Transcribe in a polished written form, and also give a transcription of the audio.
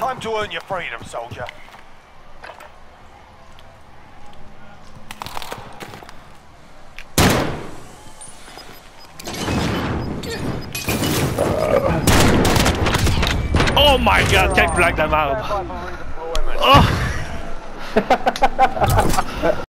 Time to earn your freedom, soldier. Oh my god, kijk Goulag daar maar op. Oh.